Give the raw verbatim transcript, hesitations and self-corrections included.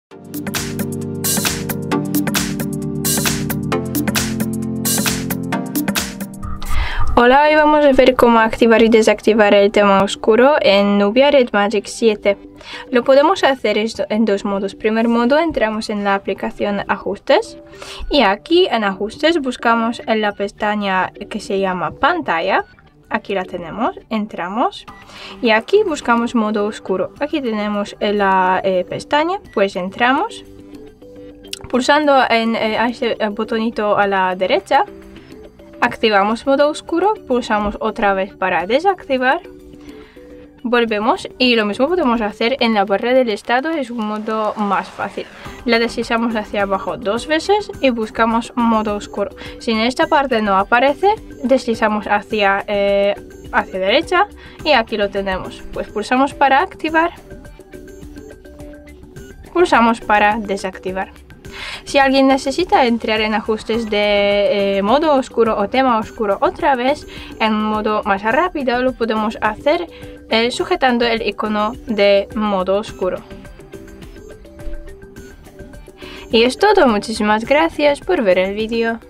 Hola, hoy vamos a ver cómo activar y desactivar el tema oscuro en Nubia Red Magic siete. Lo podemos hacer en dos modos. Primer modo, entramos en la aplicación Ajustes y aquí en Ajustes buscamos en la pestaña que se llama Pantalla. Aquí la tenemos, entramos y aquí buscamos modo oscuro. Aquí tenemos la eh, pestaña, pues entramos pulsando en eh, ese botonito a la derecha. Activamos modo oscuro, pulsamos otra vez para desactivar, volvemos y lo mismo podemos hacer en la barra del estado, es un modo más fácil. La deslizamos hacia abajo dos veces y buscamos modo oscuro. Si en esta parte no aparece, deslizamos hacia, eh, hacia derecha y aquí lo tenemos. Pues pulsamos para activar, pulsamos para desactivar. Si alguien necesita entrar en ajustes de eh, modo oscuro o tema oscuro otra vez en modo más rápido, lo podemos hacer eh, sujetando el icono de modo oscuro. Y es todo, muchísimas gracias por ver el vídeo.